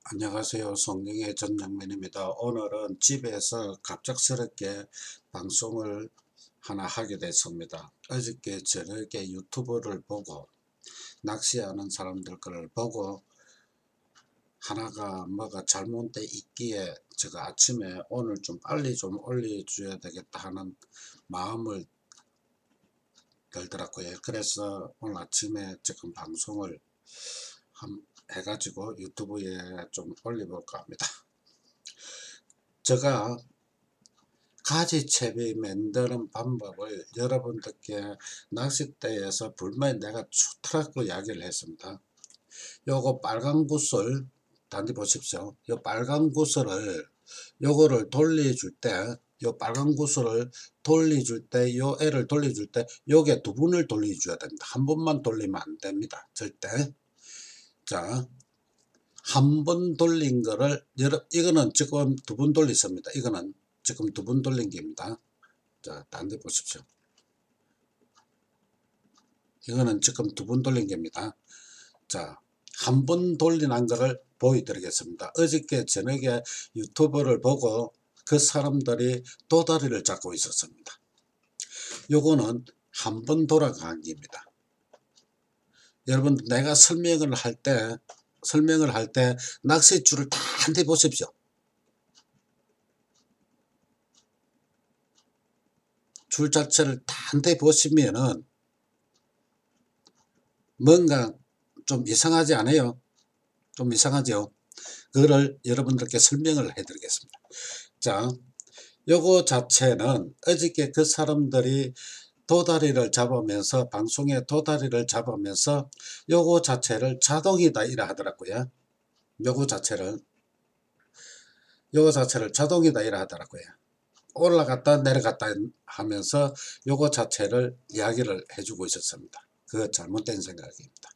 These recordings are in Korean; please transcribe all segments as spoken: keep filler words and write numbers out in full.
안녕하세요. 송영의 전영민입니다. 오늘은 집에서 갑작스럽게 방송을 하나 하게 됐습니다. 어저께 저녁에 유튜브를 보고 낚시하는 사람들 걸 보고 하나가 뭐가 잘못돼 있기에 제가 아침에 오늘 좀 빨리 좀 올려줘야 되겠다 하는 마음을 들더라고요. 그래서 오늘 아침에 지금 방송을 한 해가지고 유튜브에 좀 올려볼까 합니다. 제가 가지채비 만드는 방법을 여러분들께 낚싯대에서 불만이 내가 좋더라고 이야기를 했습니다. 요거 빨간 구슬 단디 보십시오. 요 빨간 구슬을 요거를 돌려줄 때 요 빨간 구슬을 돌려줄 때 요 애를 돌려줄 때 요게 두 번을 돌려줘야 됩니다. 한 번만 돌리면 안 됩니다. 절대. 자, 한 번 돌린 거를 여러 이거는 지금 두 번 돌렸습니다. 이거는 지금 두 번 돌린 겁니다. 자, 딴 데 보십시오. 이거는 지금 두 번 돌린 겁니다. 자, 한 번 돌린 거를 보여드리겠습니다. 어저께 저녁에 유튜브를 보고 그 사람들이 도다리를 잡고 있었습니다. 요거는 한 번 돌아간 겁니다. 여러분, 내가 설명을 할 때 설명을 할 때 낚싯줄을 다 한 대 보십시오. 줄 자체를 다 한 대 보시면은 뭔가 좀 이상하지 않아요? 좀 이상하죠? 그거를 여러분들께 설명을 해 드리겠습니다. 자, 요거 자체는 어저께 그 사람들이 도다리를 잡으면서 방송에 도다리를 잡으면서 요거 자체를 자동이다 이라 하더라고요. 요거 자체를 요거 자체를 자동이다 이라 하더라고요. 올라갔다 내려갔다 하면서 요거 자체를 이야기를 해주고 있었습니다. 그거 잘못된 생각입니다.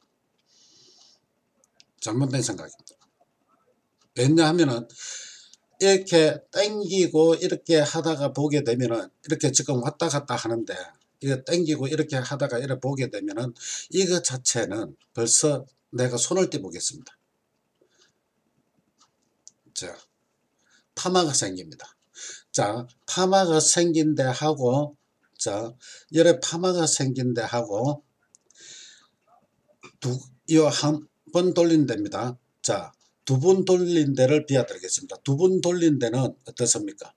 잘못된 생각입니다. 왜냐하면은 이렇게 땡기고 이렇게 하다가 보게 되면은 이렇게 지금 왔다 갔다 하는데 이거 땡기고 이렇게 하다가 이렇게 보게 되면은 이거 자체는 벌써 내가 손을 떼보겠습니다. 자, 파마가 생깁니다. 자, 파마가 생긴데 하고 자, 열에 파마가 생긴데 하고 두, 요 한 번 돌린 데입니다. 자, 두 번 돌린 데를 비워드리겠습니다. 두 번 돌린 데는 어떻습니까?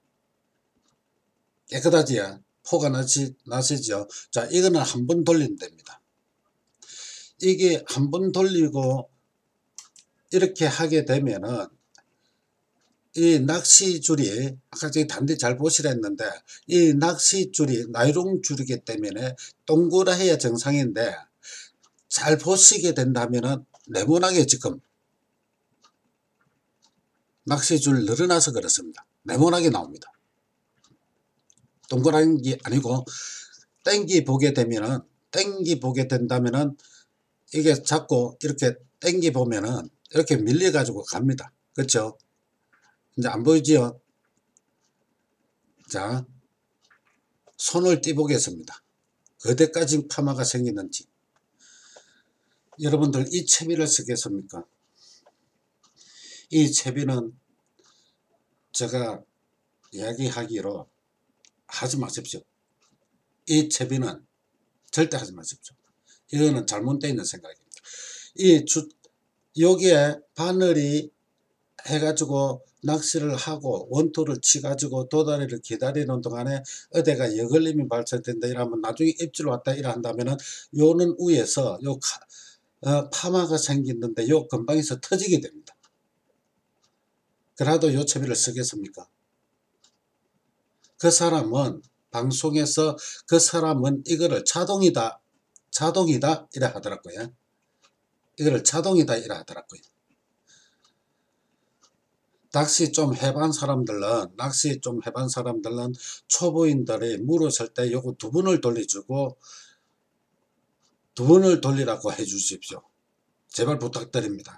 깨끗하지요? 포가 나시, 나시죠? 자, 이거는 한 번 돌린 데입니다. 이게 한 번 돌리고 이렇게 하게 되면은 이 낚시줄이 아까 저기 단디 잘 보시라 했는데 이 낚시줄이 나이롱 줄이기 때문에 동그라해야 정상인데 잘 보시게 된다면은 네모나게 지금 낚시줄 늘어나서 그렇습니다. 네모나게 나옵니다. 동그란 게 아니고 땡기 보게 되면은 땡기 보게 된다면은 이게 자꾸 이렇게 땡기 보면은 이렇게 밀려 가지고 갑니다. 그렇죠? 이제 안 보이지요? 자, 손을 띄보겠습니다. 어디까지 파마가 생기는지. 여러분들 이 채비를 쓰겠습니까? 이 채비는 제가 이야기하기로 하지 마십시오. 이 채비는 절대 하지 마십시오. 이거는 잘못되어 있는 생각입니다. 이 주, 여기에 바늘이 해가지고 낚시를 하고 원투를 치가지고 도다리를 기다리는 동안에 어디가 여걸림이 발생된다 이러면 나중에 입질 왔다 이러 한다면은 요는 위에서 요 어, 파마가 생기는데 요 근방에서 터지게 됩니다. 그래도 요 채비를 쓰겠습니까? 그 사람은 방송에서 그 사람은 이거를 자동이다 자동이다 이래 하더라고요. 이거를 자동이다 이래 하더라고요. 낚시 좀 해본 사람들은 낚시 좀 해본 사람들은 초보인들이 물었을 때 요거 두 번을 돌려주고 두 번을 돌리라고 해 주십시오. 제발 부탁드립니다.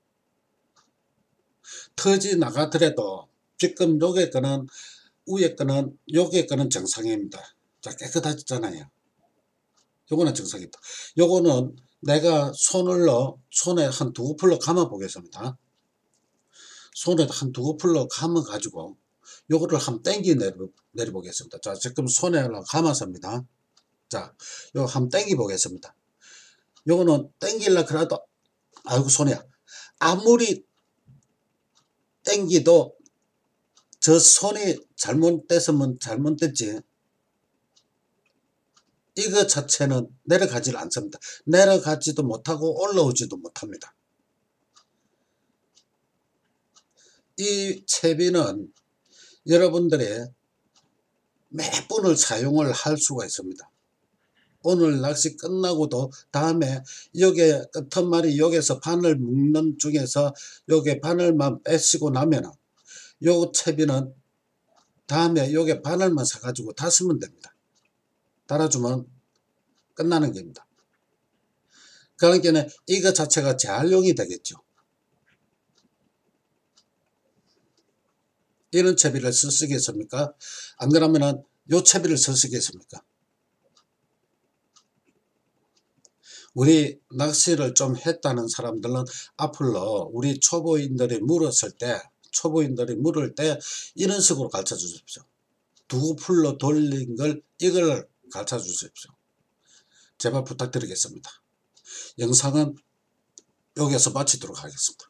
터지 나가더라도 지금 요게 거는 위에 거는 요게 거는 정상입니다. 자, 깨끗하잖아요. 요거는 정상입니다. 요거는 내가 손을로 손에 한 두 풀로 감아 보겠습니다. 손에 한 두어 풀로 감아 가지고 요거를 한번 땡기 내려, 내려 보겠습니다. 자, 지금 손에 감았습니다. 자, 요 한번 땡기 보겠습니다. 요거는 땡길라 그래도 아이고 손이야. 아무리 땡기도 저 손이 잘못됐으면 잘못됐지 이거 자체는 내려가질 않습니다. 내려가지도 못하고 올라오지도 못합니다. 이 채비는 여러분들의 몇 분을 사용을 할 수가 있습니다. 오늘 낚시 끝나고도 다음에 여기에 끝머리 여기서 바늘 묶는 중에서 여기 바늘만 빼시고 나면은 요 채비는 다음에 여기 바늘만 사가지고 다 쓰면 됩니다. 달아주면 끝나는 겁니다. 그러니까 이거 자체가 재활용이 되겠죠. 이런 채비를 쓰시겠습니까? 안 그러면은 요 채비를 쓰시겠습니까? 우리 낚시를 좀 했다는 사람들은 앞으로 우리 초보인들이 물었을 때 초보인들이 물을 때 이런 식으로 가르쳐 주십시오. 두 풀로 돌린 걸 이걸 가르쳐 주십시오. 제발 부탁드리겠습니다. 영상은 여기서 마치도록 하겠습니다.